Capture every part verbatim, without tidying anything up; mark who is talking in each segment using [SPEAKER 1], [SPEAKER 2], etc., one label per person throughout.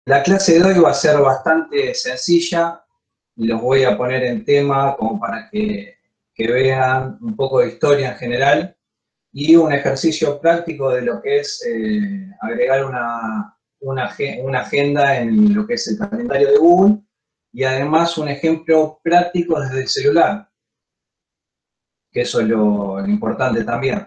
[SPEAKER 1] La clase de hoy va a ser bastante sencilla, los voy a poner en tema como para que, que vean un poco de historia en general y un ejercicio práctico de lo que es eh, agregar una, una, una agenda en lo que es el calendario de Google y además un ejemplo práctico desde el celular, que eso es lo, lo importante también.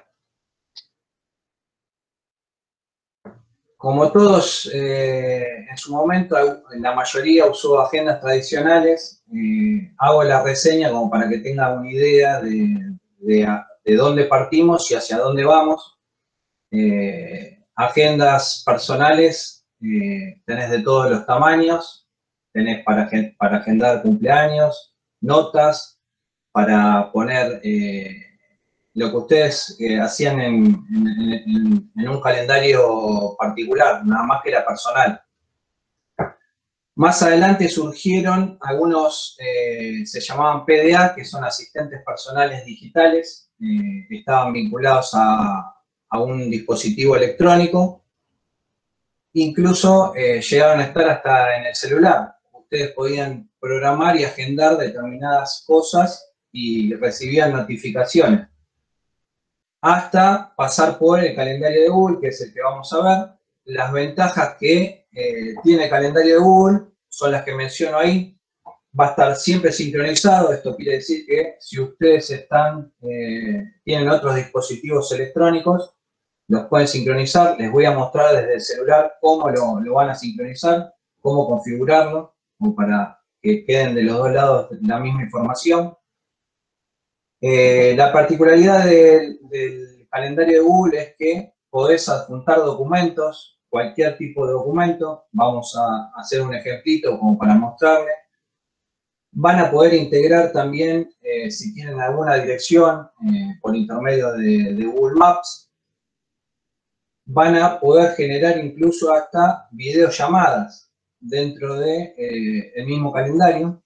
[SPEAKER 1] Como todos, eh, en su momento, la mayoría usó agendas tradicionales. Eh, hago la reseña como para que tengan una idea de, de, de dónde partimos y hacia dónde vamos. Eh, agendas personales, eh, tenés de todos los tamaños. Tenés para, para agendar cumpleaños, notas, para poner... Eh, lo que ustedes eh, hacían en, en, en, en un calendario particular, nada más que era personal. Más adelante surgieron algunos, eh, se llamaban P D A, que son asistentes personales digitales, eh, que estaban vinculados a, a un dispositivo electrónico. Incluso eh, llegaron a estar hasta en el celular. Ustedes podían programar y agendar determinadas cosas y recibían notificaciones, hasta pasar por el calendario de Google, que es el que vamos a ver. Las ventajas que eh, tiene el calendario de Google son las que menciono ahí. Va a estar siempre sincronizado. Esto quiere decir que si ustedes están, eh, tienen otros dispositivos electrónicos, los pueden sincronizar. Les voy a mostrar desde el celular cómo lo, lo van a sincronizar, cómo configurarlo, como para que queden de los dos lados la misma información. Eh, la particularidad del, del calendario de Google es que podés adjuntar documentos, cualquier tipo de documento. Vamos a hacer un ejemplito como para mostrarles. Van a poder integrar también, eh, si tienen alguna dirección, eh, por intermedio de, de Google Maps. Van a poder generar incluso hasta videollamadas dentro del de, eh, mismo calendario.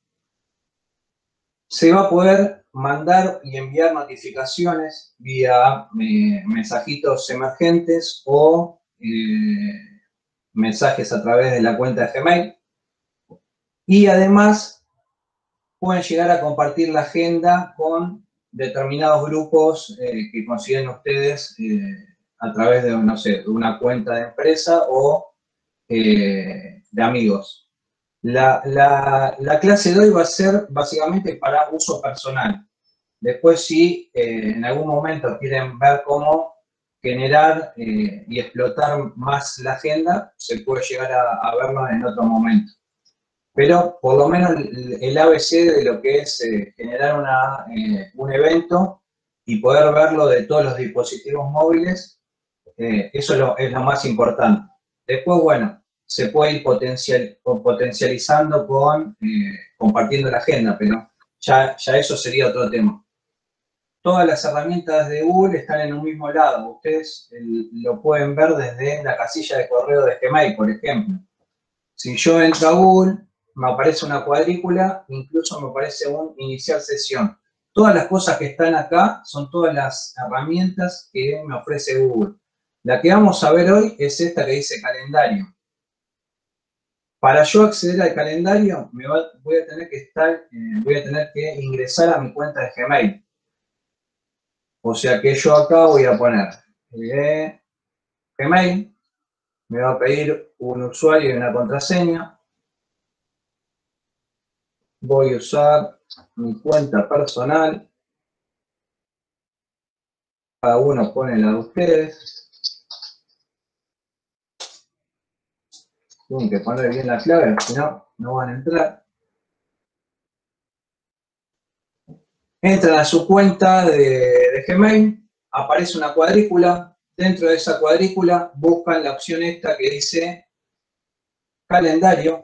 [SPEAKER 1] Se va a poder mandar y enviar notificaciones vía eh, mensajitos emergentes o eh, mensajes a través de la cuenta de Gmail. Y además pueden llegar a compartir la agenda con determinados grupos eh, que consideren ustedes eh, a través de, no sé, de una cuenta de empresa o eh, de amigos. La, la, la clase de hoy va a ser básicamente para uso personal. Después, si eh, en algún momento quieren ver cómo generar eh, y explotar más la agenda, se puede llegar a, a verlo en otro momento. Pero por lo menos el, el A B C de lo que es eh, generar una, eh, un evento y poder verlo de todos los dispositivos móviles, eh, eso es lo, es lo más importante. Después, bueno, se puede ir potencial, potencializando con eh, compartiendo la agenda, pero ya, ya eso sería otro tema. Todas las herramientas de Google están en un mismo lado. Ustedes el, lo pueden ver desde la casilla de correo de Gmail, por ejemplo. Si yo entro a Google, me aparece una cuadrícula, incluso me aparece un iniciar sesión. Todas las cosas que están acá son todas las herramientas que me ofrece Google. La que vamos a ver hoy es esta que dice calendario. Para yo acceder al calendario, me va, voy a tener que estar, eh, voy a tener que ingresar a mi cuenta de Gmail. O sea que yo acá voy a poner eh, Gmail, me va a pedir un usuario y una contraseña. Voy a usar mi cuenta personal. Cada uno pone la de ustedes. Tienen que poner bien la clave, si no, no van a entrar. Entran a su cuenta de, de Gmail, aparece una cuadrícula. Dentro de esa cuadrícula buscan la opción esta que dice calendario.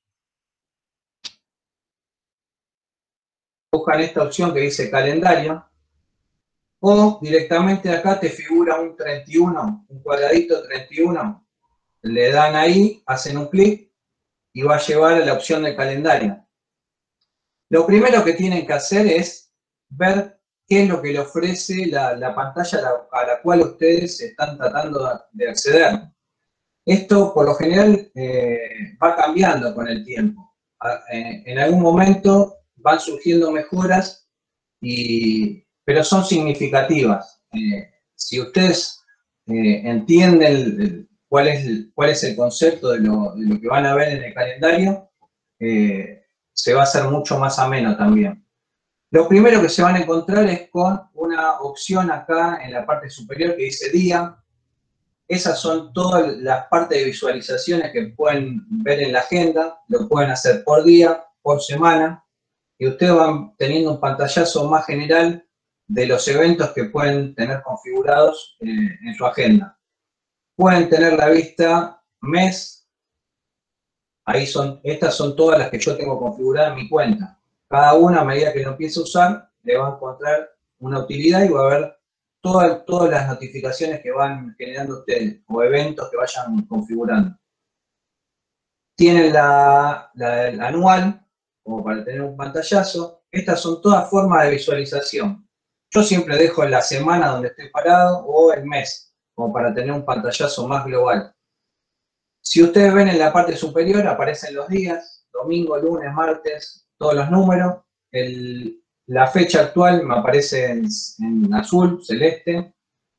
[SPEAKER 1] Buscan esta opción que dice calendario. O directamente acá te figura un treinta y uno, un cuadradito treinta y uno. Le dan ahí, hacen un clic y va a llevar a la opción del calendario. Lo primero que tienen que hacer es ver qué es lo que le ofrece la, la pantalla a la, a la cual ustedes están tratando de acceder. Esto, por lo general, eh, va cambiando con el tiempo. En, en algún momento van surgiendo mejoras, y, pero son significativas. Eh, si ustedes eh, entienden el, cuál, es el, cuál es el concepto de lo, de lo que van a ver en el calendario, eh, se va a hacer mucho más ameno también. Lo primero que se van a encontrar es con una opción acá en la parte superior que dice día. Esas son todas las partes de visualizaciones que pueden ver en la agenda. Lo pueden hacer por día, por semana, y ustedes van teniendo un pantallazo más general de los eventos que pueden tener configurados eh, en su agenda. Pueden tener la vista mes. Ahí son, estas son todas las que yo tengo configuradas en mi cuenta. Cada una, a medida que lo empiece a usar, le va a encontrar una utilidad y va a ver todas, todas las notificaciones que van generando ustedes o eventos que vayan configurando. Tienen la, la, la anual, como para tener un pantallazo. Estas son todas formas de visualización. Yo siempre dejo la semana donde estoy parado o el mes, como para tener un pantallazo más global. Si ustedes ven en la parte superior, aparecen los días, domingo, lunes, martes, todos los números. El, la fecha actual me aparece en, en azul, celeste.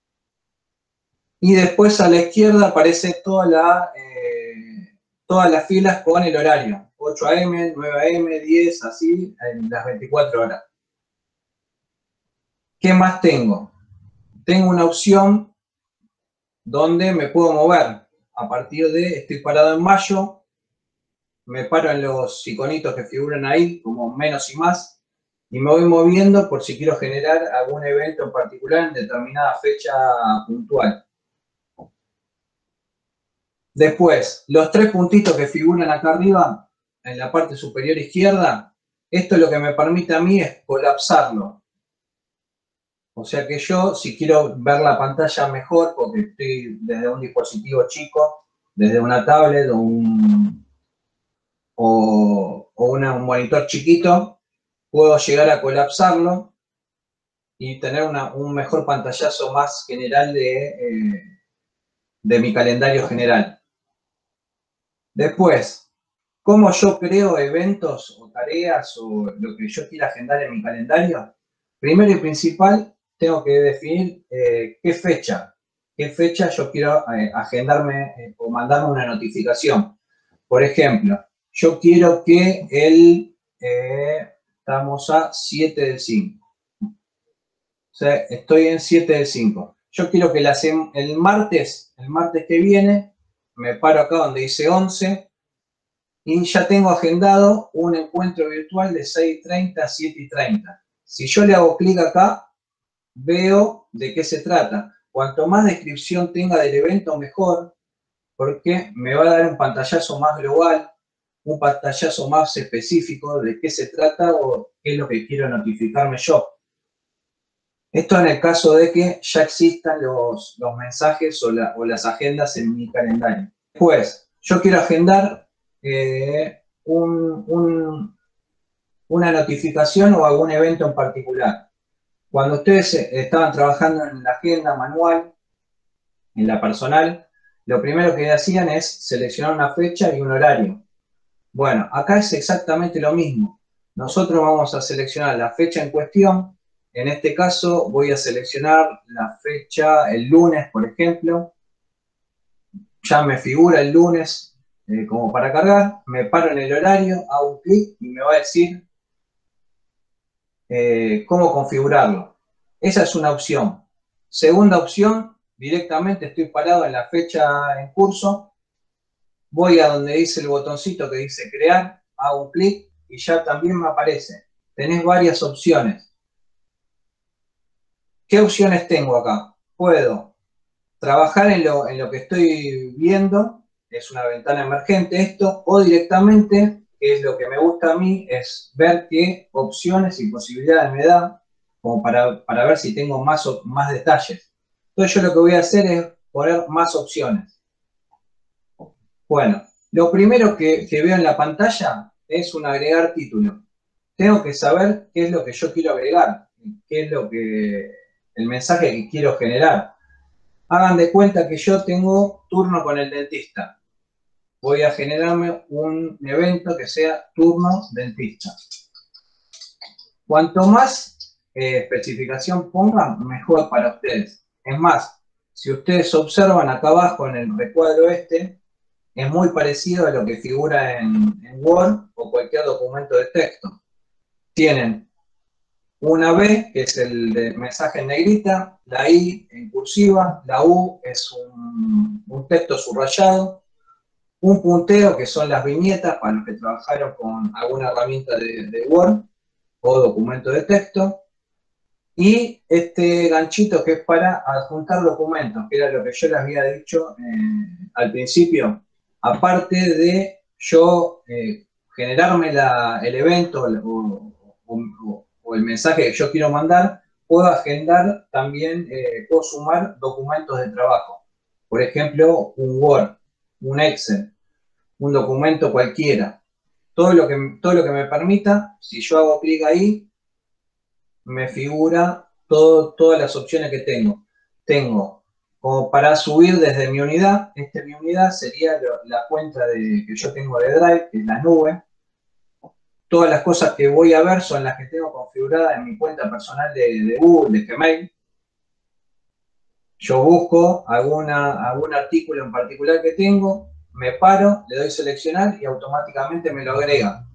[SPEAKER 1] Y después a la izquierda aparece toda la, eh, todas las filas con el horario. ocho a eme, nueve a eme, diez, así, en las veinticuatro horas. ¿Qué más tengo? Tengo una opción donde me puedo mover. A partir de, estoy parado en mayo, me paro en los iconitos que figuran ahí, como menos y más, y me voy moviendo por si quiero generar algún evento en particular en determinada fecha puntual. Después, los tres puntitos que figuran acá arriba, en la parte superior izquierda, esto lo que me permite a mí es colapsarlo. O sea que yo, si quiero ver la pantalla mejor, porque estoy desde un dispositivo chico, desde una tablet o un, o, o una, un monitor chiquito, puedo llegar a colapsarlo y tener una, un mejor pantallazo más general de, eh, de mi calendario general. Después, ¿cómo yo creo eventos o tareas o lo que yo quiera agendar en mi calendario? Primero y principal, tengo que definir eh, qué fecha, qué fecha yo quiero eh, agendarme eh, o mandarme una notificación. Por ejemplo, yo quiero que el, eh, estamos a siete del cinco. O sea, estoy en siete del cinco. Yo quiero que la, el martes, el martes que viene, me paro acá donde dice once, y ya tengo agendado un encuentro virtual de seis y treinta a siete y treinta. Si yo le hago clic acá, veo de qué se trata. Cuanto más descripción tenga del evento, mejor, porque me va a dar un pantallazo más global, un pantallazo más específico de qué se trata o qué es lo que quiero notificarme yo. Esto en el caso de que ya existan los, los mensajes o, la, o las agendas en mi calendario. Después, yo quiero agendar eh, un, un, una notificación o algún evento en particular. Cuando ustedes estaban trabajando en la agenda manual, en la personal, lo primero que hacían es seleccionar una fecha y un horario. Bueno, acá es exactamente lo mismo. Nosotros vamos a seleccionar la fecha en cuestión. En este caso voy a seleccionar la fecha el lunes, por ejemplo. Ya me figura el lunes eh, como para cargar. Me paro en el horario, hago un clic y me va a decir eh, cómo configurarlo. Esa es una opción. Segunda opción, directamente estoy parado en la fecha en curso. Voy a donde dice el botoncito que dice crear, hago un clic y ya también me aparece. Tenés varias opciones. ¿Qué opciones tengo acá? Puedo trabajar en lo, en lo que estoy viendo, es una ventana emergente esto, o directamente, que es lo que me gusta a mí, es ver qué opciones y posibilidades me da, como para, para ver si tengo más, más detalles. Entonces yo lo que voy a hacer es poner más opciones. Bueno, lo primero que, que veo en la pantalla es un agregar título. Tengo que saber qué es lo que yo quiero agregar, qué es lo que, el mensaje que quiero generar. Hagan de cuenta que yo tengo turno con el dentista. Voy a generarme un evento que sea turno dentista. Cuanto más eh, especificación pongan, mejor para ustedes. Es más, si ustedes observan acá abajo en el recuadro este, es muy parecido a lo que figura en, en Word o cualquier documento de texto. Tienen una B, que es el de mensaje en negrita, la I en cursiva, la U es un, un texto subrayado, un punteo, que son las viñetas para los que trabajaron con alguna herramienta de, de Word o documento de texto, y este ganchito que es para adjuntar documentos, que era lo que yo les había dicho eh, al principio. Aparte de yo eh, generarme la, el evento o, o, o el mensaje que yo quiero mandar, puedo agendar también, eh, puedo sumar documentos de trabajo. Por ejemplo, un Word, un Excel, un documento cualquiera. Todo lo que, todo lo que me permita, si yo hago clic ahí, me figura todo, todas las opciones que tengo. Tengo como para subir desde mi unidad, esta mi unidad sería la cuenta de, que yo tengo de Drive, que es la nube. Todas las cosas que voy a ver son las que tengo configuradas en mi cuenta personal de, de Google, de Gmail. Yo busco alguna, algún artículo en particular que tengo, me paro, le doy seleccionar y automáticamente me lo agrega.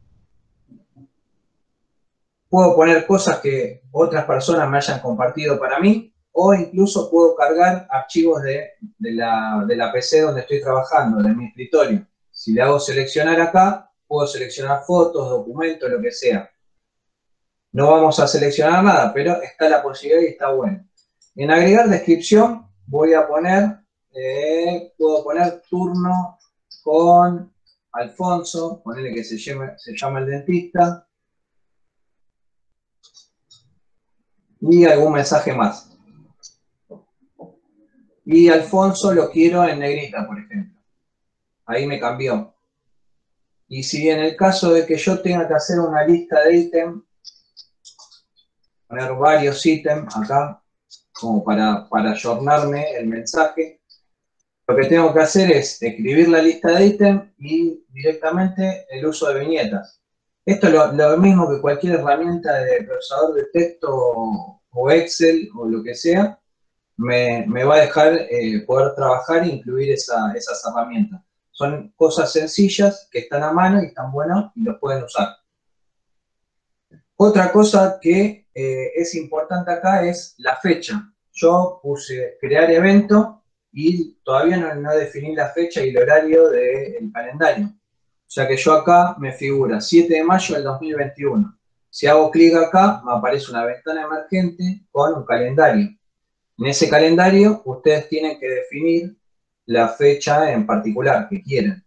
[SPEAKER 1] Puedo poner cosas que otras personas me hayan compartido para mí, o incluso puedo cargar archivos de, de, la, de la P C donde estoy trabajando, de mi escritorio. Si le hago seleccionar acá, puedo seleccionar fotos, documentos, lo que sea. No vamos a seleccionar nada, pero está la posibilidad y está bueno. En agregar descripción voy a poner, eh, puedo poner turno con Alfonso, ponerle que se llame, se llama el dentista, y algún mensaje más. Y Alfonso lo quiero en negrita, por ejemplo. Ahí me cambió. Y si en el caso de que yo tenga que hacer una lista de ítems, poner varios ítems acá, como para, para ayornarme el mensaje, lo que tengo que hacer es escribir la lista de ítems y directamente el uso de viñetas. Esto es lo, lo mismo que cualquier herramienta de procesador de texto o Excel o lo que sea, me, me va a dejar eh, poder trabajar e incluir esa, esas herramientas. Son cosas sencillas que están a mano y están buenas y los pueden usar. Otra cosa que eh, es importante acá es la fecha. Yo puse crear evento y todavía no, no definí la fecha y el horario del calendario. O sea que yo acá me figura siete de mayo del dos mil veintiuno. Si hago clic acá, me aparece una ventana emergente con un calendario. En ese calendario, ustedes tienen que definir la fecha en particular que quieren.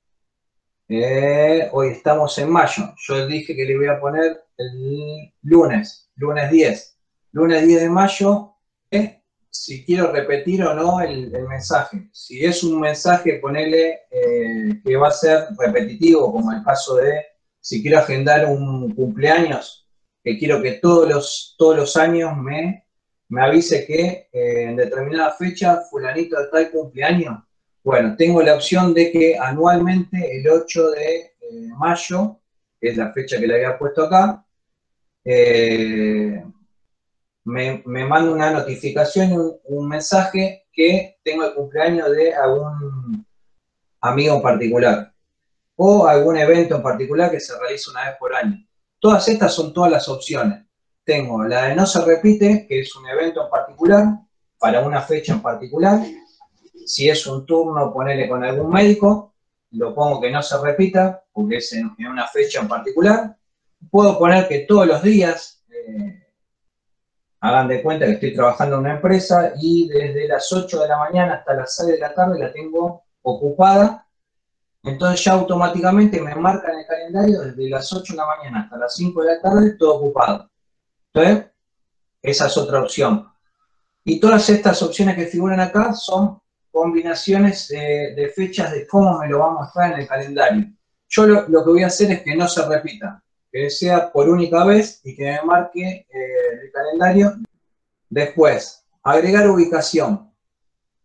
[SPEAKER 1] Eh, hoy estamos en mayo. Yo dije que le voy a poner el lunes, lunes diez. Lunes diez de mayo, eh, si quiero repetir o no el, el mensaje. Si es un mensaje, ponele eh, que va a ser repetitivo, como el caso de si quiero agendar un cumpleaños, que quiero que todos los, todos los años me, me avise que eh, en determinada fecha fulanito de tal cumpleaños. Bueno, tengo la opción de que anualmente el ocho de mayo, que es la fecha que le había puesto acá, eh, me, me manda una notificación, un, un mensaje que tengo el cumpleaños de algún amigo en particular o algún evento en particular que se realiza una vez por año. Todas estas son todas las opciones. Tengo la de no se repite, que es un evento en particular, para una fecha en particular. Si es un turno, ponerle con algún médico, lo pongo que no se repita, porque es en, en una fecha en particular. Puedo poner que todos los días, eh, hagan de cuenta que estoy trabajando en una empresa y desde las ocho de la mañana hasta las seis de la tarde la tengo ocupada. Entonces ya automáticamente me marca en el calendario desde las ocho de la mañana hasta las cinco de la tarde todo ocupado. Entonces, esa es otra opción. Y todas estas opciones que figuran acá son combinaciones de, de fechas de cómo me lo va a mostrar en el calendario. Yo lo, lo que voy a hacer es que no se repita, que sea por única vez y que me marque eh, el calendario. Después, agregar ubicación.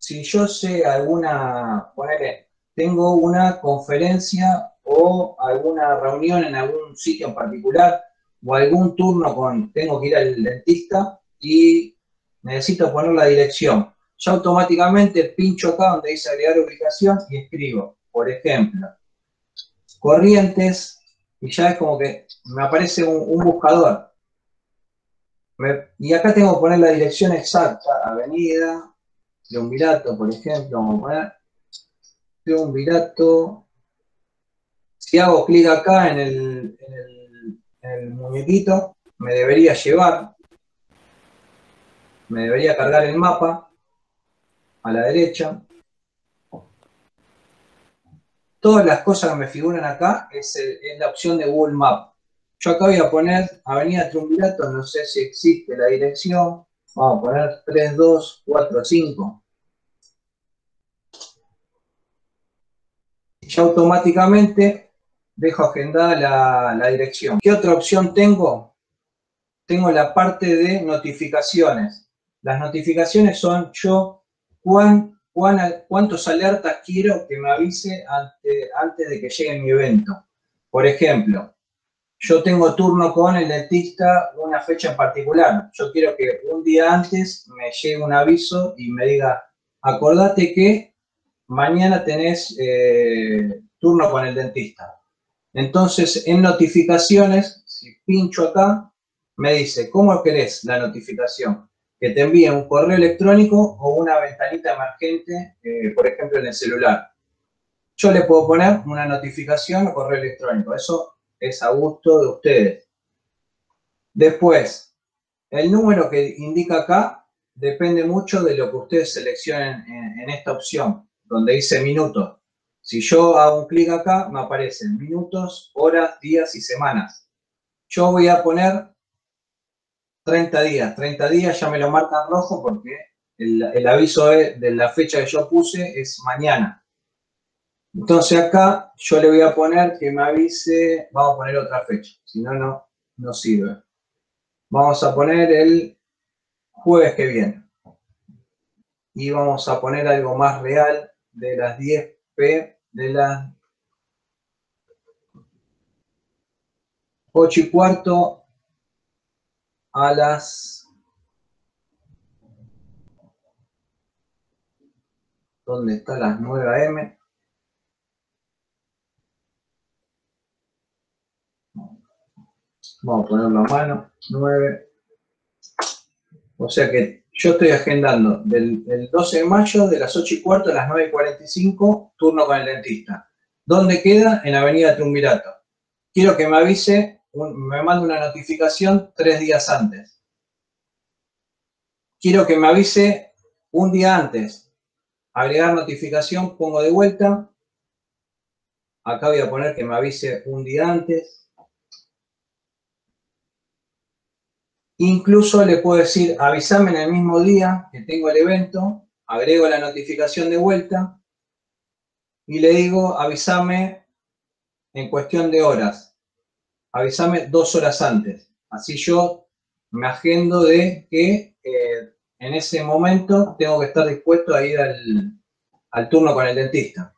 [SPEAKER 1] si yo sé alguna, ponele, tengo una conferencia o alguna reunión en algún sitio en particular, o algún turno con, tengo que ir al dentista y necesito poner la dirección. Yo automáticamente pincho acá donde dice agregar ubicación y escribo, por ejemplo, Corrientes, y ya es como que me aparece un, un buscador. Me, y acá tengo que poner la dirección exacta, avenida Triunvirato, por ejemplo, vamos a poner Triunvirato. Si hago clic acá en el, en, el, en el muñequito, me debería llevar, me debería cargar el mapa a la derecha. Todas las cosas que me figuran acá es, el, es la opción de Google Maps. Yo acá voy a poner Avenida Triunvirato, no sé si existe la dirección. Vamos a poner tres dos cuatro cinco. Ya automáticamente dejo agendada la, la dirección. ¿Qué otra opción tengo? Tengo la parte de notificaciones. Las notificaciones son yo cuán, cuán, cuántos alertas quiero que me avise ante, antes de que llegue mi evento. Por ejemplo, yo tengo turno con el dentista una fecha en particular. Yo quiero que un día antes me llegue un aviso y me diga, acordate que mañana tenés eh, turno con el dentista. Entonces, en notificaciones, si pincho acá, me dice, ¿cómo querés la notificación? Que te envíe un correo electrónico o una ventanita emergente, eh, por ejemplo, en el celular. Yo le puedo poner una notificación o correo electrónico. Eso es a gusto de ustedes. Después, el número que indica acá depende mucho de lo que ustedes seleccionen en, en esta opción, donde dice minutos. Si yo hago un clic acá, me aparecen minutos, horas, días y semanas. Yo voy a poner treinta días. treinta días ya me lo marcan rojo porque el, el aviso de, de la fecha que yo puse es mañana. Entonces acá yo le voy a poner que me avise, vamos a poner otra fecha, si no, no, no sirve. Vamos a poner el jueves que viene. Y vamos a poner algo más real de las diez pe, de las ocho y cuarto a las... ¿Dónde está las nueve a eme? Vamos a ponerlo a mano, nueve. O sea que yo estoy agendando del, del doce de mayo de las ocho y cuarto a las nueve y cuarenta y cinco, turno con el dentista. ¿Dónde queda? En Avenida Triunvirato. Quiero que me avise, un, me mande una notificación tres días antes. Quiero que me avise un día antes. Agregar notificación, pongo de vuelta. Acá voy a poner que me avise un día antes. Incluso le puedo decir, avísame en el mismo día que tengo el evento, agrego la notificación de vuelta y le digo, avísame en cuestión de horas. Avísame dos horas antes. Así yo me agendo de que eh, en ese momento tengo que estar dispuesto a ir al, al turno con el dentista.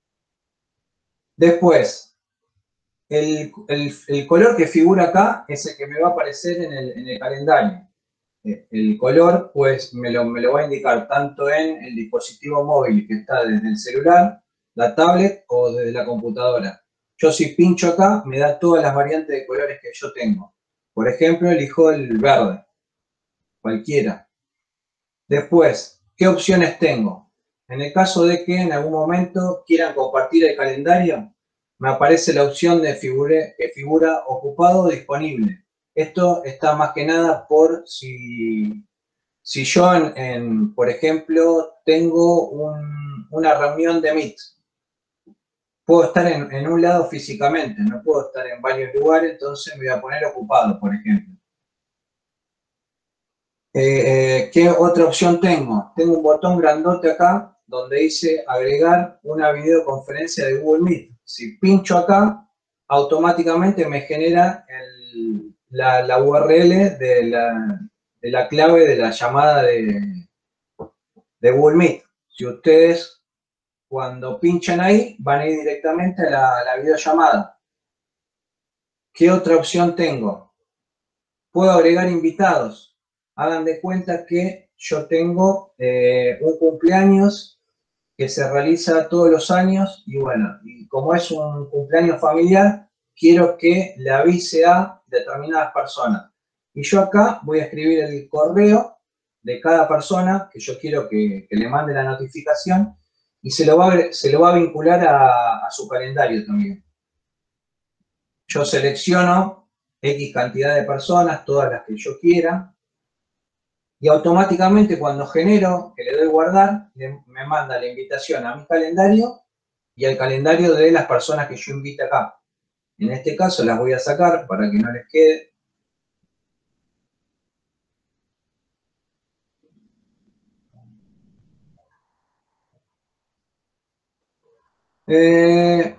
[SPEAKER 1] Después, el, el, el color que figura acá es el que me va a aparecer en el, en el calendario. El color, pues, me lo, me lo va a indicar tanto en el dispositivo móvil que está desde el celular, la tablet o desde la computadora. Yo si pincho acá, me da todas las variantes de colores que yo tengo. Por ejemplo, elijo el verde, cualquiera. Después, ¿qué opciones tengo? En el caso de que en algún momento quieran compartir el calendario, me aparece la opción de figure, que figura ocupado o disponible. Esto está más que nada por si, si yo, en, en, por ejemplo, tengo un, una reunión de Meet. Puedo estar en, en un lado físicamente, no puedo estar en varios lugares, entonces me voy a poner ocupado, por ejemplo. Eh, ¿Qué otra opción tengo? Tengo un botón grandote acá donde dice agregar una videoconferencia de Google Meet. Si pincho acá, automáticamente me genera el, la, la U R L de la, de la clave de la llamada de, de Google Meet. Si ustedes cuando pinchan ahí van a ir directamente a la, a la videollamada. ¿Qué otra opción tengo? Puedo agregar invitados. Hagan de cuenta que yo tengo eh, un cumpleaños que se realiza todos los años y bueno, y como es un cumpleaños familiar, quiero que le avise a determinadas personas. Y yo acá voy a escribir el correo de cada persona que yo quiero que, que le mande la notificación y se lo va, se lo va a vincular a, a su calendario también. Yo selecciono X cantidad de personas, todas las que yo quiera, y automáticamente cuando genero, que le doy guardar, me manda la invitación a mi calendario y al calendario de las personas que yo invite acá. En este caso las voy a sacar para que no les quede. Eh,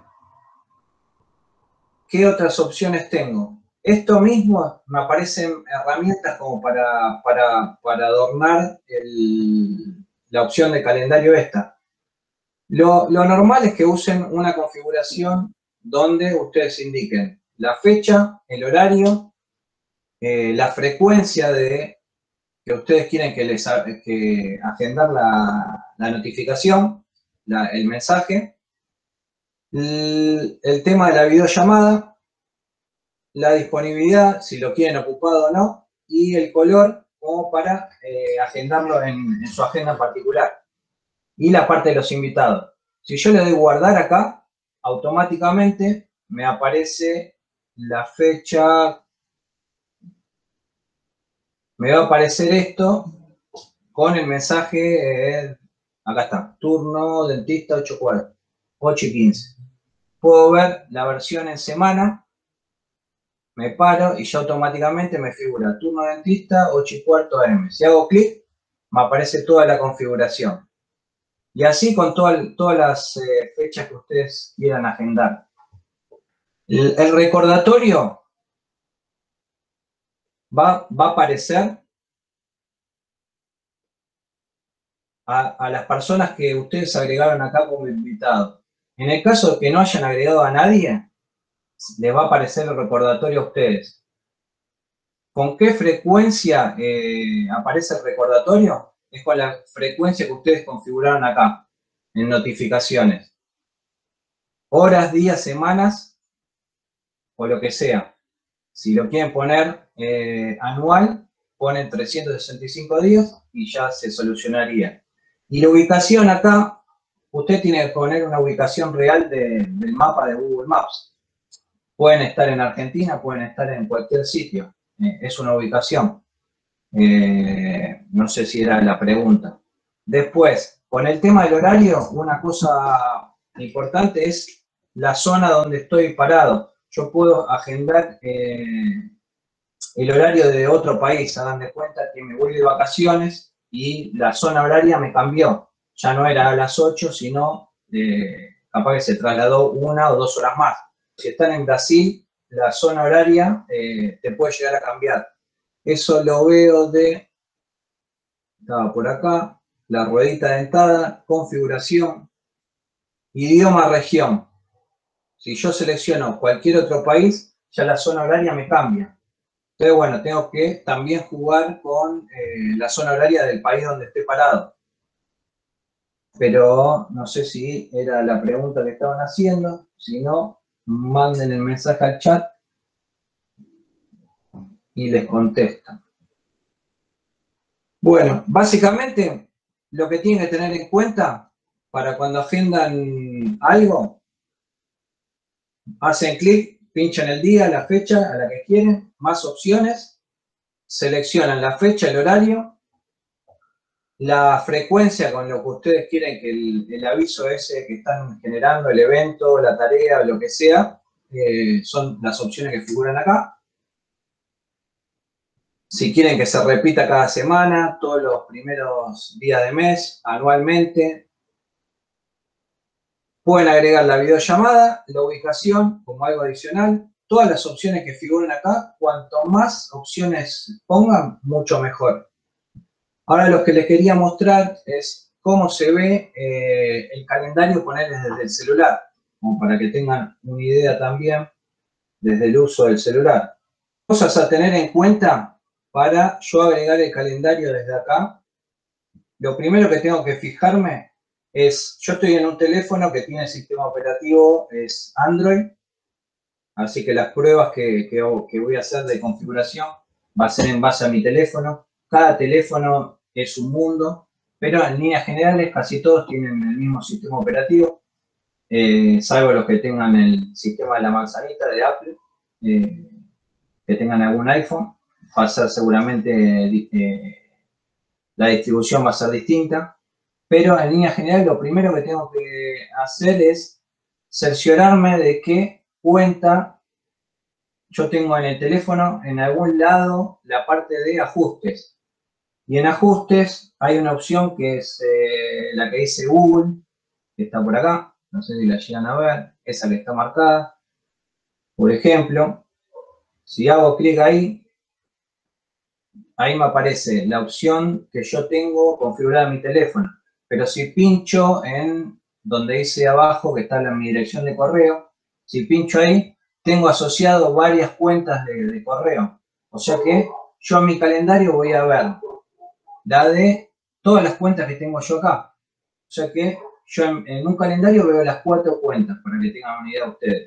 [SPEAKER 1] ¿Qué otras opciones tengo? Esto mismo me aparecen herramientas como para, para, para adornar el, la opción de calendario esta. Lo, lo normal es que usen una configuración donde ustedes indiquen la fecha, el horario, eh, la frecuencia de que ustedes quieren que les que agendar la, la notificación, la, el mensaje, el, el tema de la videollamada, la disponibilidad, si lo quieren ocupado o no, y el color como para eh, agendarlo en, en su agenda en particular. Y la parte de los invitados. Si yo le doy guardar acá, automáticamente me aparece la fecha, me va a aparecer esto con el mensaje, eh, acá está, turno dentista ocho cuarto, ocho y quince. Puedo ver la versión en semana, me paro y ya automáticamente me figura turno dentista ocho y cuarto A M. Si hago clic, me aparece toda la configuración. Y así con toda, todas las eh, fechas que ustedes quieran agendar. El, el recordatorio va, va a aparecer a, a las personas que ustedes agregaron acá como invitados. En el caso de que no hayan agregado a nadie, les va a aparecer el recordatorio a ustedes. ¿Con qué frecuencia eh, aparece el recordatorio? Es con la frecuencia que ustedes configuraron acá, en notificaciones. Horas, días, semanas, o lo que sea. Si lo quieren poner eh, anual, ponen trescientos sesenta y cinco días y ya se solucionaría. Y la ubicación acá, usted tiene que poner una ubicación real de, del mapa de Google Maps. Pueden estar en Argentina, pueden estar en cualquier sitio. Eh, es una ubicación. Eh, no sé si era la pregunta. Después, con el tema del horario, una cosa importante es la zona donde estoy parado. Yo puedo agendar eh, el horario de otro país. Hagan de cuenta que me voy de vacaciones y la zona horaria me cambió. Ya no era a las ocho, sino eh, capaz que se trasladó una o dos horas más. Si están en Brasil, la zona horaria eh, te puede llegar a cambiar. Eso lo veo de, estaba por acá, la ruedita dentada, configuración, idioma, región. Si yo selecciono cualquier otro país, ya la zona horaria me cambia. Entonces, bueno, tengo que también jugar con eh, la zona horaria del país donde esté parado. Pero no sé si era la pregunta que estaban haciendo. Si no, manden el mensaje al chat y les contesto. Bueno, básicamente lo que tienen que tener en cuenta para cuando agendan algo, hacen clic, pinchan el día, la fecha a la que quieren, más opciones, seleccionan la fecha, el horario, la frecuencia con lo que ustedes quieren que el, el aviso ese que están generando, el evento, la tarea, lo que sea, eh, son las opciones que figuran acá. Si quieren que se repita cada semana, todos los primeros días de mes, anualmente. Pueden agregar la videollamada, la ubicación como algo adicional. Todas las opciones que figuran acá, cuanto más opciones pongan, mucho mejor. Ahora lo que les quería mostrar es cómo se ve eh, el calendario, ponerles desde el celular, como para que tengan una idea también desde el uso del celular. Cosas a tener en cuenta para yo agregar el calendario desde acá. Lo primero que tengo que fijarme es, yo estoy en un teléfono que tiene sistema operativo, es Android, así que las pruebas que, que, que voy a hacer de configuración va a ser en base a mi teléfono. Cada teléfono es un mundo, pero en líneas generales casi todos tienen el mismo sistema operativo, eh, salvo los que tengan el sistema de la manzanita de Apple, eh, que tengan algún iPhone, va a ser seguramente, eh, la distribución va a ser distinta, pero en línea general lo primero que tengo que hacer es cerciorarme de qué cuenta yo tengo en el teléfono, en algún lado, la parte de ajustes. Y en ajustes hay una opción que es eh, la que dice Google, que está por acá, no sé si la llegan a ver, esa que está marcada. Por ejemplo, si hago clic ahí, ahí me aparece la opción que yo tengo configurada en mi teléfono. Pero si pincho en donde dice abajo que está la, mi dirección de correo, si pincho ahí, tengo asociado varias cuentas de, de correo. O sea que yo en mi calendario voy a ver la de todas las cuentas que tengo yo acá. O sea que yo en, en un calendario veo las cuatro cuentas, para que tengan una idea ustedes.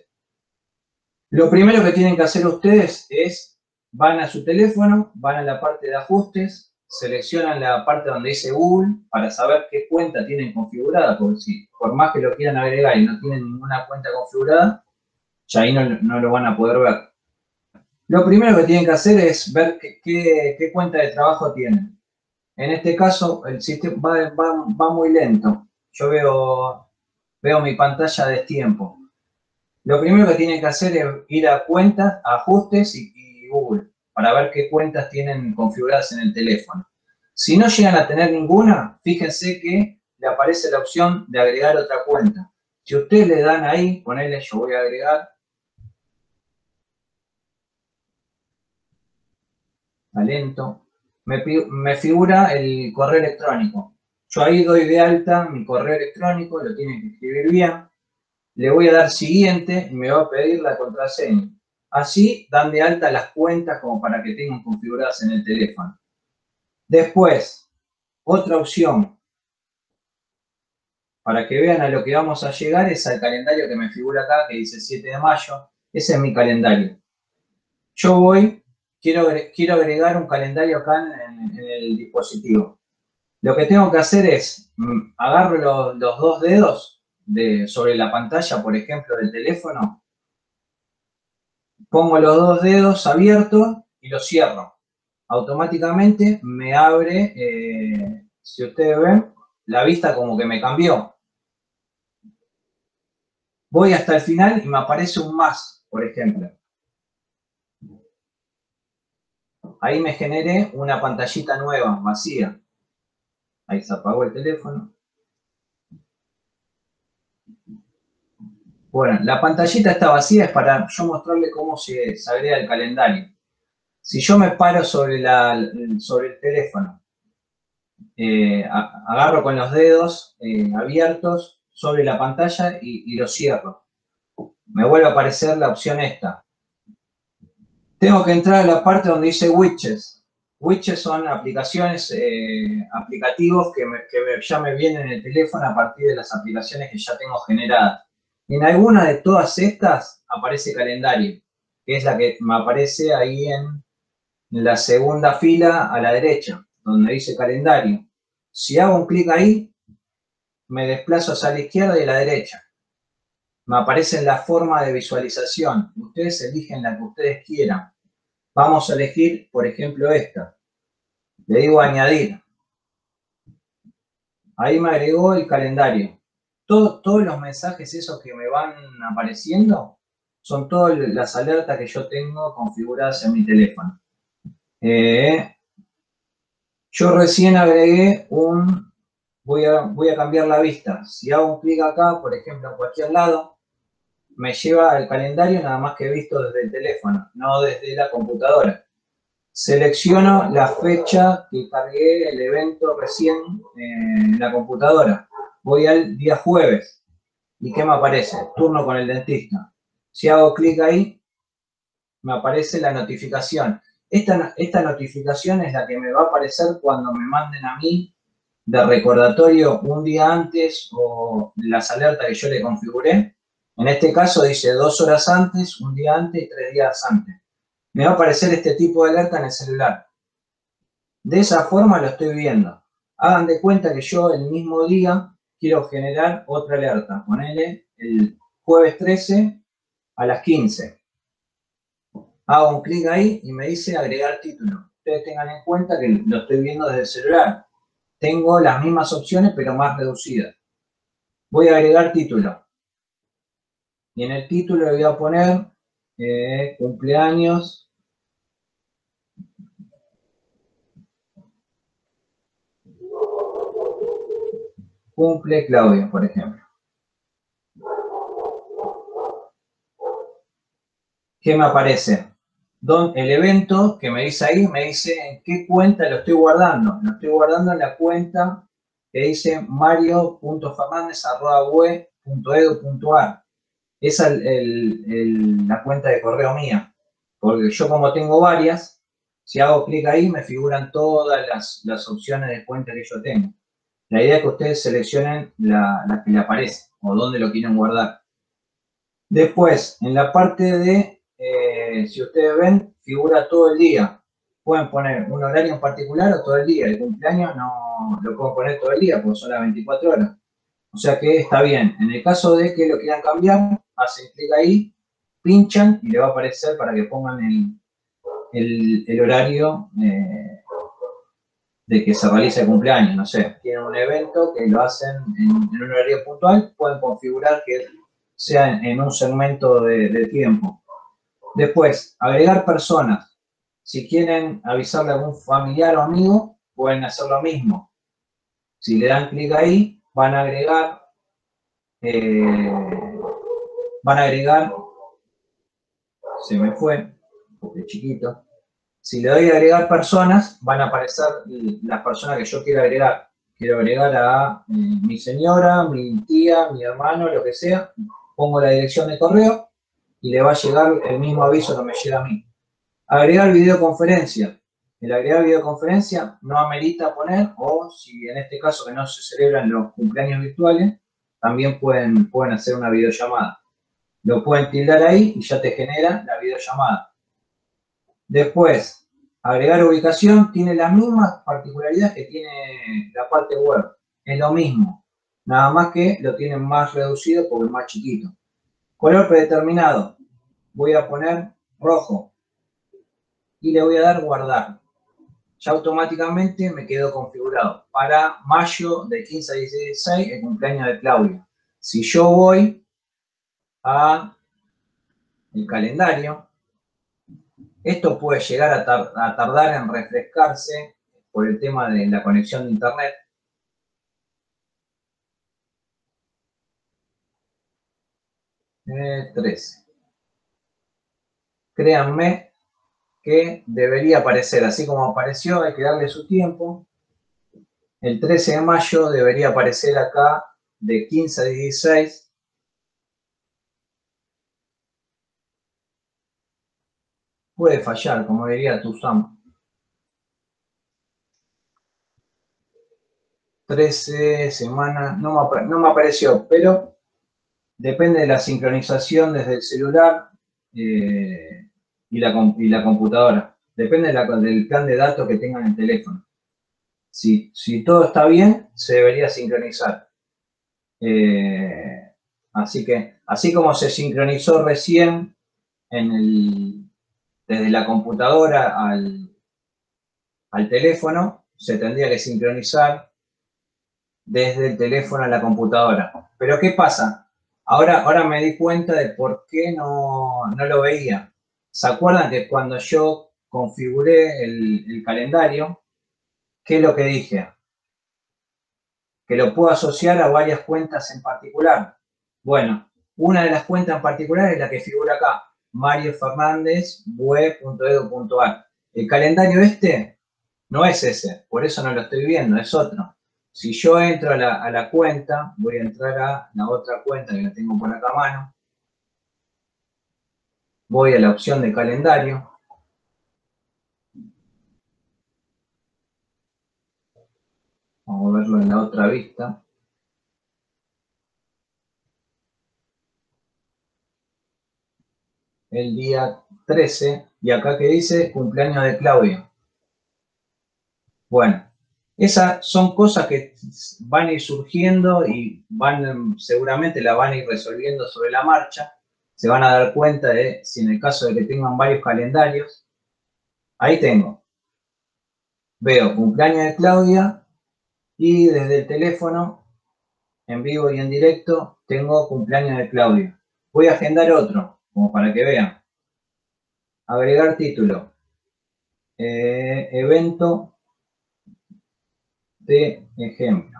[SPEAKER 1] Lo primero que tienen que hacer ustedes es, van a su teléfono, van a la parte de ajustes, seleccionan la parte donde dice Google para saber qué cuenta tienen configurada, porque si por más que lo quieran agregar y no tienen ninguna cuenta configurada, ya ahí no, no lo van a poder ver. Lo primero que tienen que hacer es ver qué, qué, qué cuenta de trabajo tienen. En este caso, el sistema va, va, va muy lento. Yo veo, veo mi pantalla de tiempo. Lo primero que tienen que hacer es ir a cuentas, a ajustes y, y Google, para ver qué cuentas tienen configuradas en el teléfono. Si no llegan a tener ninguna, fíjense que le aparece la opción de agregar otra cuenta. Si ustedes le dan ahí, ponele, yo voy a agregar, talento, me, me figura el correo electrónico. Yo ahí doy de alta mi correo electrónico, lo tienen que escribir bien. Le voy a dar siguiente y me va a pedir la contraseña. Así dan de alta las cuentas como para que tengan configuradas en el teléfono. Después, otra opción para que vean a lo que vamos a llegar es al calendario que me figura acá, que dice siete de mayo. Ese es mi calendario. Yo voy, quiero, quiero agregar un calendario acá en, en el dispositivo. Lo que tengo que hacer es, agarro los, los dos dedos de, sobre la pantalla, por ejemplo, del teléfono, pongo los dos dedos abiertos y los cierro. Automáticamente me abre, eh, si ustedes ven, la vista como que me cambió. Voy hasta el final y me aparece un más, por ejemplo. Ahí me generé una pantallita nueva, vacía. Ahí se apagó el teléfono. Bueno, la pantallita está vacía, es para yo mostrarle cómo se, se agrega el calendario. Si yo me paro sobre, la, sobre el teléfono, eh, agarro con los dedos eh, abiertos sobre la pantalla y, y lo cierro. Me vuelve a aparecer la opción esta. Tengo que entrar a la parte donde dice widgets. Widgets son aplicaciones, eh, aplicativos que, me, que ya me vienen en el teléfono a partir de las aplicaciones que ya tengo generadas. En alguna de todas estas aparece calendario, que es la que me aparece ahí en la segunda fila a la derecha, donde dice calendario. Si hago un clic ahí, me desplazo hacia la izquierda y a la derecha. Me aparece la forma de visualización. Ustedes eligen la que ustedes quieran. Vamos a elegir, por ejemplo, esta. Le digo añadir. Ahí me agregó el calendario. Todo, todos los mensajes esos que me van apareciendo son todas las alertas que yo tengo configuradas en mi teléfono. Eh, yo recién agregué un... Voy a, voy a cambiar la vista. Si hago un clic acá, por ejemplo, en cualquier lado, me lleva al calendario nada más que visto desde el teléfono, no desde la computadora. selecciono la fecha que cargué el evento recién en la computadora. Voy al día jueves. ¿Y qué me aparece? Turno con el dentista. Si hago clic ahí, me aparece la notificación. Esta, esta notificación es la que me va a aparecer cuando me manden a mí de recordatorio un día antes o las alertas que yo le configuré. En este caso dice dos horas antes, un día antes y tres días antes. Me va a aparecer este tipo de alerta en el celular. De esa forma lo estoy viendo. Hagan de cuenta que yo el mismo día quiero generar otra alerta. Ponele el jueves trece a las quince. Hago un clic ahí y me dice agregar título. Ustedes tengan en cuenta que lo estoy viendo desde el celular. Tengo las mismas opciones, pero más reducidas. Voy a agregar título. Y en el título le voy a poner eh, cumpleaños cumple Claudia, por ejemplo. ¿Qué me aparece? Don, el evento que me dice ahí, me dice en qué cuenta lo estoy guardando. Lo estoy guardando en la cuenta que dice mario punto fernandez arroba ue punto edu punto ar. Esa es el, el, la cuenta de correo mía. Porque yo como tengo varias, si hago clic ahí me figuran todas las, las opciones de cuenta que yo tengo. La idea es que ustedes seleccionen la, la que le aparece o dónde lo quieren guardar. Después, en la parte de, eh, si ustedes ven, figura todo el día. Pueden poner un horario en particular o todo el día. El cumpleaños no lo puedo poner todo el día porque son las veinticuatro horas. O sea que está bien. En el caso de que lo quieran cambiar, hacen clic ahí, pinchan y le va a aparecer para que pongan el, el, el horario eh, de que se realiza el cumpleaños. No sé, tienen un evento que lo hacen en, en un horario puntual, pueden configurar que sea en, en un segmento de, de tiempo. Después, agregar personas. Si quieren avisarle a algún familiar o amigo, pueden hacer lo mismo. Si le dan clic ahí, van a agregar, eh, van a agregar, se me fue, porque es chiquito. Si le doy a agregar personas, van a aparecer las personas que yo quiero agregar. Quiero agregar a eh, mi señora, mi tía, mi hermano, lo que sea. Pongo la dirección de correo y le va a llegar el mismo aviso que me llega a mí. Agregar videoconferencia. El agregar videoconferencia no amerita poner, o si en este caso que no se celebran los cumpleaños virtuales, también pueden, pueden hacer una videollamada. Lo pueden tildar ahí y ya te genera la videollamada. Después, agregar ubicación tiene las mismas particularidades que tiene la parte web. Es lo mismo, nada más que lo tienen más reducido porque es más chiquito. Color predeterminado. Voy a poner rojo. Y le voy a dar guardar. Ya automáticamente me quedó configurado. Para mayo de quince a dieciséis, el cumpleaños de Claudia. Si yo voy a el calendario, esto puede llegar a, tar a tardar en refrescarse por el tema de la conexión de internet. Eh, trece. Créanme que debería aparecer, así como apareció, hay que darle su tiempo. El trece de mayo debería aparecer acá de quince a dieciséis. Puede fallar, como diría Tuzán. trece semanas, no me, no me apareció, pero depende de la sincronización desde el celular eh, y, la, y la computadora. Depende de la, del plan de datos que tengan en el teléfono. Si, si todo está bien, se debería sincronizar. Eh, así que, así como se sincronizó recién en el, desde la computadora al, al teléfono, se tendría que sincronizar desde el teléfono a la computadora. Pero ¿qué pasa? Ahora, ahora me di cuenta de por qué no, no lo veía. ¿Se acuerdan que cuando yo configuré el, el calendario, qué es lo que dije? Que lo puedo asociar a varias cuentas en particular. Bueno, una de las cuentas en particular es la que figura acá, mario fernandez ue punto edu punto ar. El calendario este no es ese, por eso no lo estoy viendo, es otro. Si yo entro a la, a la cuenta, voy a entrar a la otra cuenta que la tengo por acá a mano. Voy a la opción de calendario. Vamos a verlo en la otra vista. El día trece, y acá que dice cumpleaños de Claudio. Bueno, esas son cosas que van a ir surgiendo y van, seguramente la van a ir resolviendo sobre la marcha. Se van a dar cuenta de si en el caso de que tengan varios calendarios, ahí tengo. Veo cumpleaños de Claudia y desde el teléfono, en vivo y en directo, tengo cumpleaños de Claudio. Voy a agendar otro, como para que vean. Agregar título. Eh, evento de ejemplo.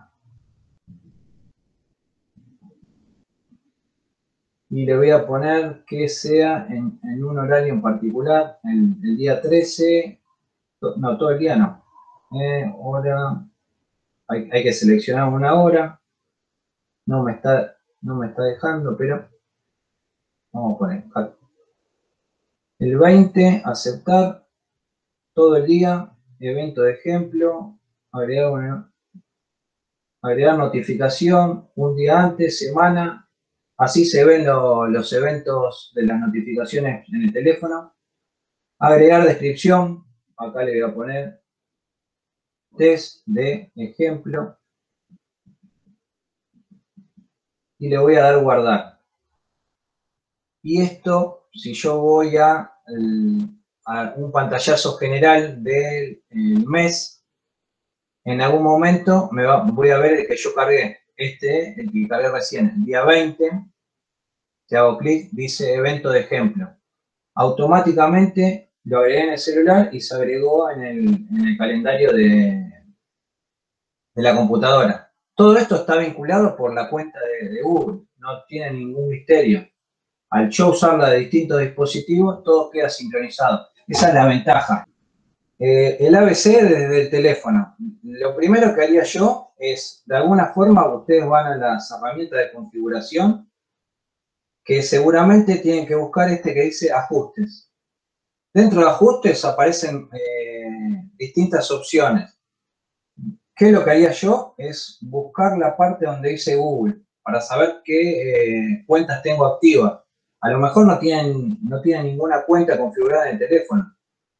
[SPEAKER 1] Y le voy a poner que sea en, en un horario en particular, el, el día trece, no, todo el día no. Eh, hora, hay, hay que seleccionar una hora. No me está, no me está dejando, pero vamos a poner el veinte, aceptar, todo el día, evento de ejemplo, agregar, una, agregar notificación, un día antes, semana, así se ven lo, los eventos de las notificaciones en el teléfono. Agregar descripción, acá le voy a poner test de ejemplo y le voy a dar guardar. Y esto, si yo voy a, a un pantallazo general del mes, en algún momento me va, voy a ver el que yo cargué, este, el que cargué recién, el día veinte, si hago clic, dice evento de ejemplo. Automáticamente lo agregué en el celular y se agregó en el, en el calendario de, de la computadora. Todo esto está vinculado por la cuenta de, de Google, no tiene ningún misterio. Al yo usarla de distintos dispositivos, todo queda sincronizado. Esa es la ventaja. Eh, el A B C desde el teléfono. Lo primero que haría yo es, de alguna forma, ustedes van a las herramientas de configuración, que seguramente tienen que buscar este que dice ajustes. Dentro de ajustes aparecen eh, distintas opciones. ¿Qué es lo que haría yo? Es buscar la parte donde dice Google, para saber qué eh, cuentas tengo activas. A lo mejor no tienen, no tienen ninguna cuenta configurada en el teléfono.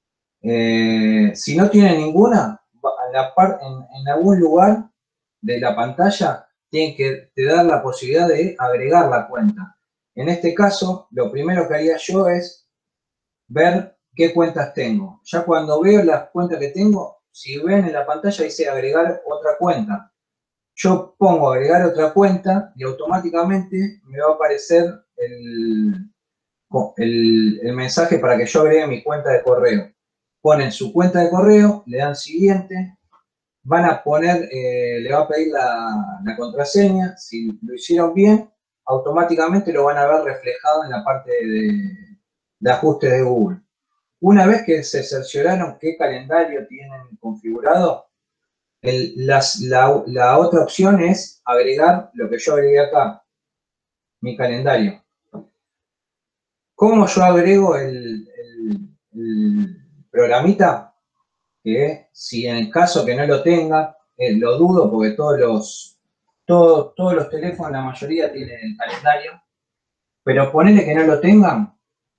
[SPEAKER 1] Eh, si no tienen ninguna, en, la par, en, en algún lugar de la pantalla tienen que te dar la posibilidad de agregar la cuenta. En este caso, lo primero que haría yo es ver qué cuentas tengo. Ya cuando veo las cuentas que tengo, si ven en la pantalla dice agregar otra cuenta. Yo pongo agregar otra cuenta y automáticamente me va a aparecer el, el, el mensaje para que yo agregue mi cuenta de correo. Ponen su cuenta de correo, le dan siguiente, van a poner, eh, le va a pedir la, la contraseña. Si lo hicieron bien, automáticamente lo van a ver reflejado en la parte de, de ajustes de Google. Una vez que se cercioraron qué calendario tienen configurado, el, las, la, la otra opción es agregar lo que yo agregué acá, mi calendario. ¿Cómo yo agrego el, el, el programita? Que si en el caso que no lo tenga, eh, lo dudo porque todos los, todo, todos los teléfonos, la mayoría tienen el calendario, pero ponele que no lo tengan,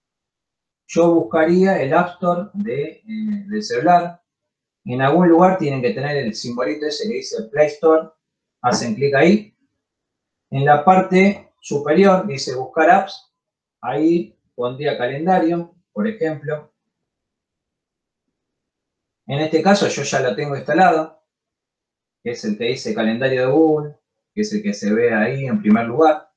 [SPEAKER 1] yo buscaría el App Store de, eh, del celular. En algún lugar tienen que tener el simbolito ese que dice Play Store, hacen clic ahí. En la parte superior dice buscar apps, ahí pondría calendario, por ejemplo. En este caso yo ya lo tengo instalado, que es el que dice calendario de Google, que es el que se ve ahí en primer lugar.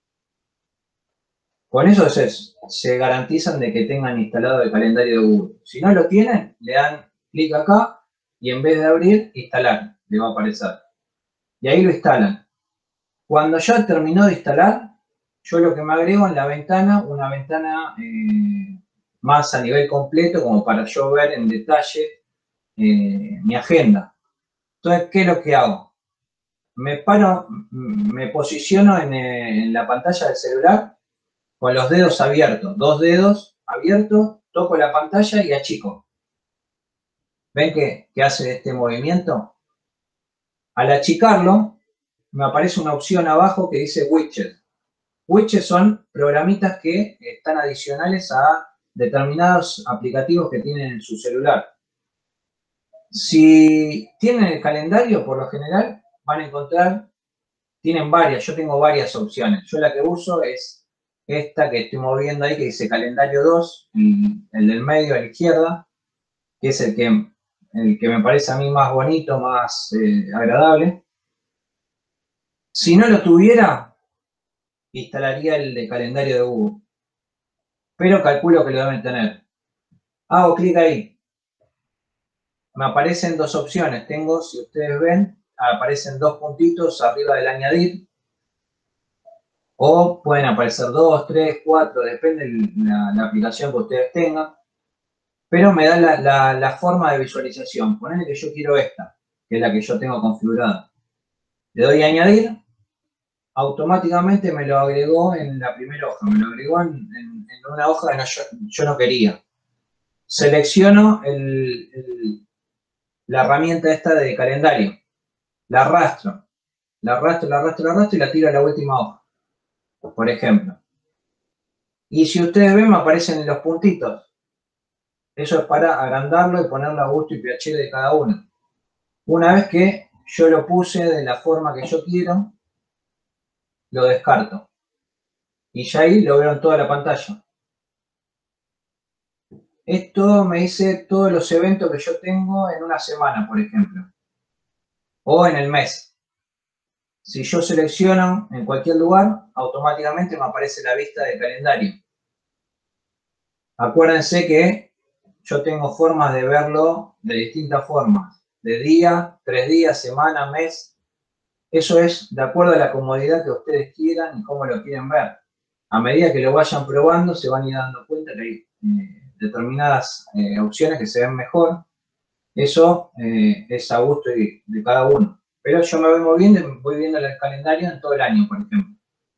[SPEAKER 1] Con eso se, se garantizan de que tengan instalado el calendario de Google. Si no lo tienen, le dan clic acá y en vez de abrir, instalar, le va a aparecer. Y ahí lo instalan. Cuando ya terminó de instalar, yo lo que me agrego en la ventana, una ventana eh, más a nivel completo como para yo ver en detalle eh, mi agenda. Entonces, ¿qué es lo que hago? Me paro, me posiciono en, eh, en la pantalla del celular con los dedos abiertos, dos dedos abiertos, toco la pantalla y achico. ¿Ven que, que hace este movimiento? Al achicarlo, me aparece una opción abajo que dice widget. Widgets son programitas que están adicionales a determinados aplicativos que tienen en su celular. Si tienen el calendario, por lo general, van a encontrar, tienen varias, yo tengo varias opciones. Yo la que uso es esta que estoy moviendo ahí, que dice calendario dos, y el del medio a la izquierda, que es el que, el que me parece a mí más bonito, más eh, agradable. Si no lo tuviera, instalaría el de calendario de Google. Pero calculo que lo deben tener. Hago clic ahí. Me aparecen dos opciones. Tengo, si ustedes ven, aparecen dos puntitos arriba del añadir. O pueden aparecer dos, tres, cuatro, depende de la, la aplicación que ustedes tengan. Pero me da la, la, la forma de visualización. Ponele que yo quiero esta, que es la que yo tengo configurada. Le doy a añadir. Automáticamente me lo agregó en la primera hoja. Me lo agregó en, en, en una hoja que no, yo, yo no quería. Selecciono el, el, la herramienta esta de calendario. La arrastro. La arrastro, la arrastro, la arrastro y la tiro a la última hoja. Por ejemplo. Y si ustedes ven, me aparecen los puntitos. Eso es para agrandarlo y ponerlo a gusto y piacere de cada uno. Una vez que yo lo puse de la forma que yo quiero, lo descarto. Y ya ahí lo veo en toda la pantalla. Esto me dice todos los eventos que yo tengo en una semana, por ejemplo. O en el mes. Si yo selecciono en cualquier lugar, automáticamente me aparece la vista del calendario. Acuérdense que yo tengo formas de verlo de distintas formas. De día, tres días, semana, mes. Eso es de acuerdo a la comodidad que ustedes quieran y cómo lo quieren ver. A medida que lo vayan probando, se van a ir dando cuenta que hay eh, determinadas eh, opciones que se ven mejor. Eso eh, es a gusto de, de cada uno. Pero yo me voy moviendo y voy viendo el calendario en todo el año, por ejemplo.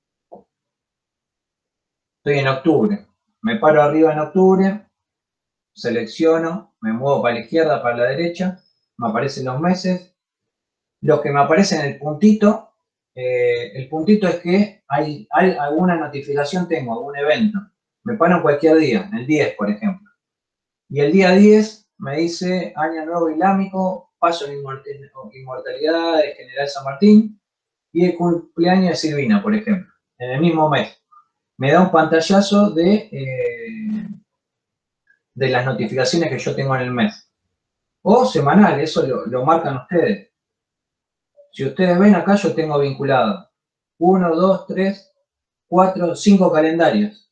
[SPEAKER 1] Estoy en octubre. Me paro arriba en octubre, selecciono, me muevo para la izquierda, para la derecha, me aparecen los meses. Los que me aparecen en el puntito, eh, el puntito es que hay, hay alguna notificación, tengo algún evento. Me paro cualquier día, el diez, por ejemplo. Y el día diez me dice Año Nuevo Islámico, paso de inmortalidad de General San Martín y el cumpleaños de Silvina, por ejemplo, en el mismo mes. Me da un pantallazo de, eh, de las notificaciones que yo tengo en el mes. O semanal, eso lo, lo marcan ustedes. Si ustedes ven acá, yo tengo vinculado uno, dos, tres, cuatro, cinco calendarios.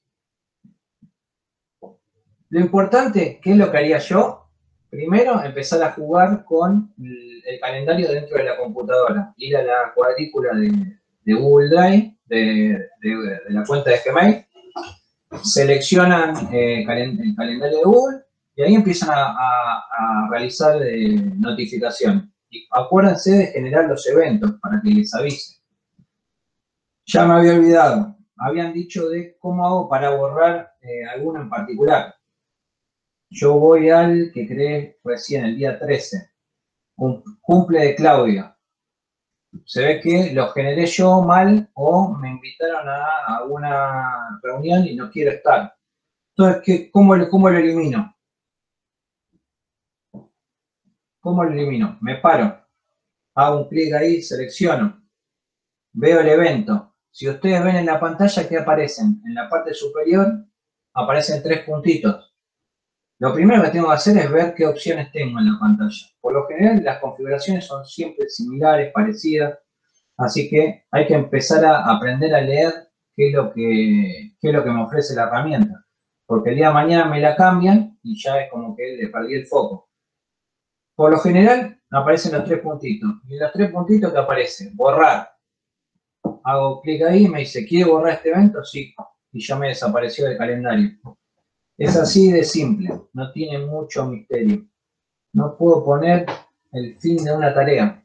[SPEAKER 1] Lo importante, ¿qué es lo que haría yo? Primero, empezar a jugar con el calendario dentro de la computadora. Ir a la cuadrícula de, de Google Drive, de, de, de la cuenta de Gmail. Seleccionan eh, calen, el calendario de Google y ahí empiezan a, a, a realizar eh, notificaciones. Y acuérdense de generar los eventos para que les avise. Ya me había olvidado. Habían dicho de cómo hago para borrar eh, alguno en particular. Yo voy al que creé recién, el día trece. Un cumple de Claudia. Se ve que lo generé yo mal o me invitaron a alguna reunión y no quiero estar. Entonces, ¿qué, cómo, ¿cómo lo elimino? ¿Cómo lo elimino? Me paro. Hago un clic ahí, selecciono. Veo el evento. Si ustedes ven en la pantalla, ¿qué aparecen? En la parte superior aparecen tres puntitos. Lo primero que tengo que hacer es ver qué opciones tengo en la pantalla. Por lo general, las configuraciones son siempre similares, parecidas. Así que hay que empezar a aprender a leer qué es lo que, qué es lo que me ofrece la herramienta. Porque el día de mañana me la cambian y ya es como que le perdí el foco. Por lo general, aparecen los tres puntitos. Y en los tres puntitos que aparece, borrar. Hago clic ahí y me dice, ¿quiere borrar este evento? Sí. Y ya me desapareció del calendario. Es así de simple, no tiene mucho misterio. No puedo poner el fin de una tarea.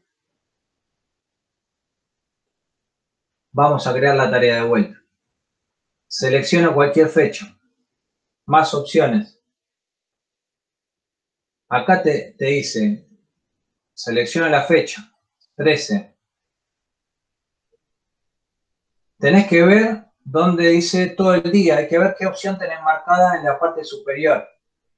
[SPEAKER 1] Vamos a crear la tarea de vuelta. Selecciono cualquier fecha. Más opciones. Acá te, te dice, selecciona la fecha, trece. Tenés que ver dónde dice todo el día. Hay que ver qué opción tenés marcada en la parte superior.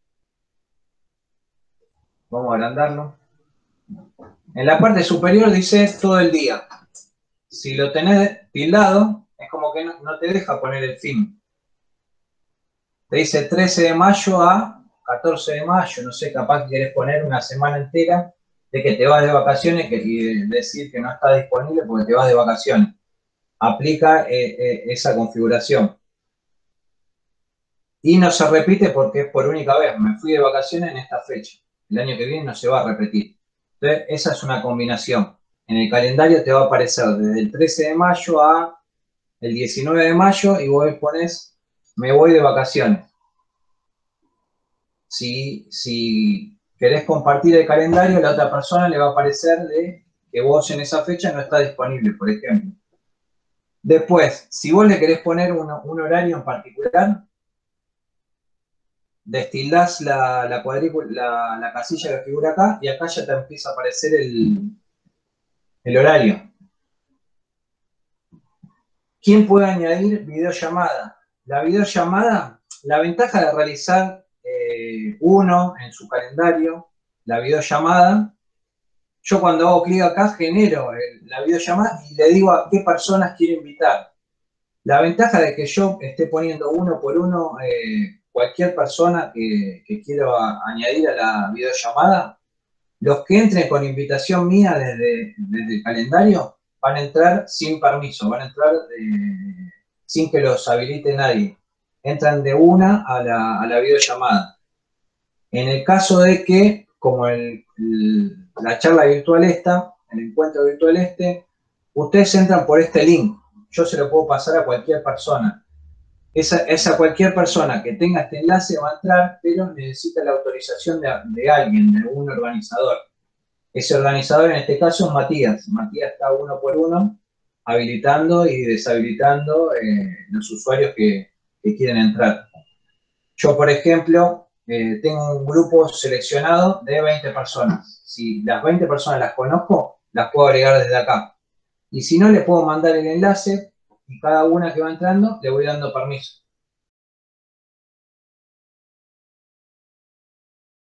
[SPEAKER 1] Vamos a agrandarlo. En la parte superior dice todo el día. Si lo tenés tildado, es como que no, no te deja poner el fin. Te dice trece de mayo a catorce de mayo, no sé, capaz que querés poner una semana entera de que te vas de vacaciones y decir que no está disponible porque te vas de vacaciones. Aplica eh, eh, esa configuración. Y no se repite porque es por única vez. Me fui de vacaciones en esta fecha. El año que viene no se va a repetir. Entonces, esa es una combinación. En el calendario te va a aparecer desde el trece de mayo a el diecinueve de mayo y vos pones me voy de vacaciones. Si, si querés compartir el calendario, a la otra persona le va a aparecer de que vos en esa fecha no está disponible, por ejemplo. Después, si vos le querés poner un, un horario en particular, destildás la, la, cuadrícula, la, la casilla que figura acá y acá ya te empieza a aparecer el, el horario. ¿Quién puede añadir videollamada? La videollamada, la ventaja de realizar eh, uno en su calendario, la videollamada, yo cuando hago clic acá genero el, la videollamada y le digo a qué personas quiero invitar. La ventaja de que yo esté poniendo uno por uno eh, cualquier persona que, que quiero a, añadir a la videollamada, los que entren con invitación mía desde, desde el calendario van a entrar sin permiso, van a entrar eh, sin que los habilite nadie. Entran de una a la, a la videollamada. En el caso de que, como el, el, la charla virtual esta, el encuentro virtual este, ustedes entran por este link. Yo se lo puedo pasar a cualquier persona. Esa, esa cualquier persona que tenga este enlace va a entrar, pero necesita la autorización de, de alguien, de un organizador. Ese organizador en este caso es Matías. Matías está uno por uno habilitando y deshabilitando eh, los usuarios que, que quieren entrar. Yo, por ejemplo, eh, tengo un grupo seleccionado de veinte personas. Si las veinte personas las conozco, las puedo agregar desde acá. Y si no, le puedo mandar el enlace y cada una que va entrando le voy dando permiso.